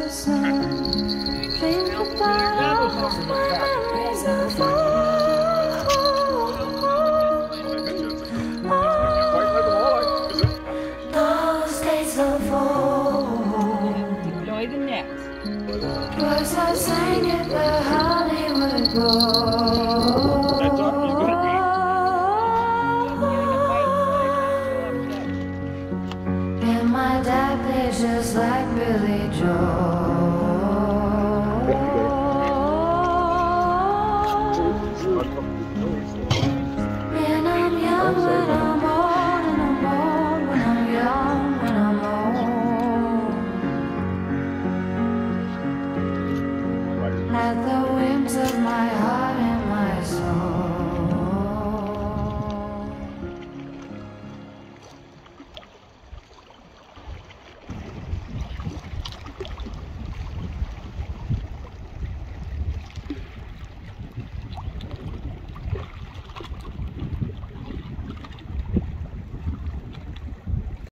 the sun. Think about all the memories of those days of old. Words I sang at the Hollywood Bowl. And my dad plays just like Billy Joel. And I'm young when I'm